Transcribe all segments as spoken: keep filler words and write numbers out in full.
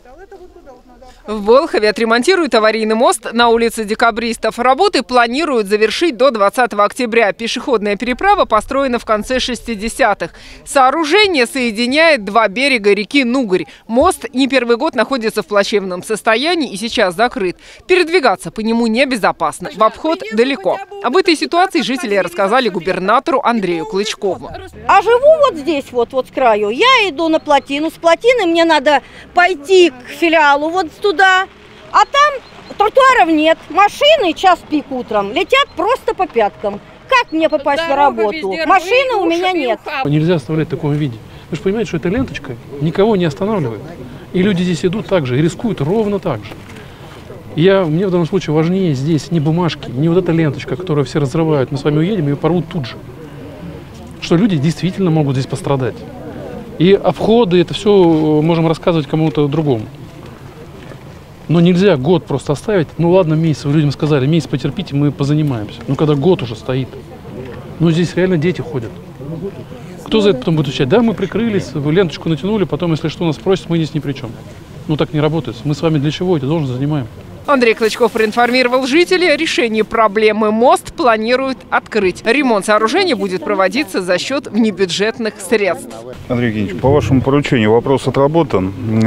В Болхове отремонтируют аварийный мост на улице Декабристов. Работы планируют завершить до двадцатого октября. Пешеходная переправа построена в конце шестидесятых. Сооружение соединяет два берега реки Нугорь. Мост не первый год находится в плачевном состоянии и сейчас закрыт. Передвигаться по нему небезопасно. В обход далеко. Об этой ситуации жители рассказали губернатору Андрею Клычкову. А живу вот здесь, вот, вот с краю. Я иду на плотину. С плотины мне надо пойти к филиалу вот туда. А там тротуаров нет. Машины час пик утром летят просто по пяткам. Как мне попасть на работу? Машины у меня нет. Нельзя оставлять в таком виде. Вы же понимаете, что эта ленточка никого не останавливает. И люди здесь идут так же и рискуют ровно так же. Я, мне в данном случае важнее здесь не бумажки, не вот эта ленточка, которую все разрывают. Мы с вами уедем, ее порвут тут же. Что люди действительно могут здесь пострадать. И обходы, это все можем рассказывать кому-то другому. Но нельзя год просто оставить. Ну ладно, месяц, вы людям сказали, месяц потерпите, мы позанимаемся. Ну когда год уже стоит. Ну здесь реально дети ходят. Кто за это потом будет отвечать? Да, мы прикрылись, вы ленточку натянули, потом, если что, нас спросят, мы здесь ни при чем. Ну так не работает. Мы с вами для чего эти должности занимаем? Андрей Клычков проинформировал жителей о решении проблемы. Мост планируют открыть. Ремонт сооружения будет проводиться за счет внебюджетных средств. Андрей Евгеньевич, по вашему поручению вопрос отработан.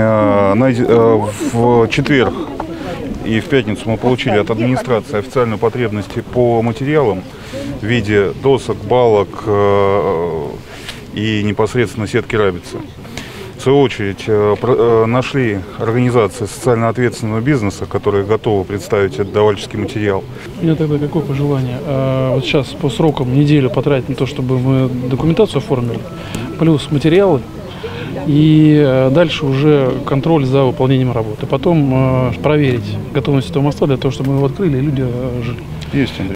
В четверг и в пятницу мы получили от администрации официальную потребность по материалам в виде досок, балок и непосредственно сетки рабицы. В свою очередь нашли организации социально ответственного бизнеса, которые готовы представить этот давальческий материал. У меня тогда какое пожелание? Вот сейчас по срокам неделю потратить на то, чтобы мы документацию оформили, плюс материалы, и дальше уже контроль за выполнением работы. Потом проверить готовность этого моста для того, чтобы мы его открыли и люди жили. Есть, Андрей.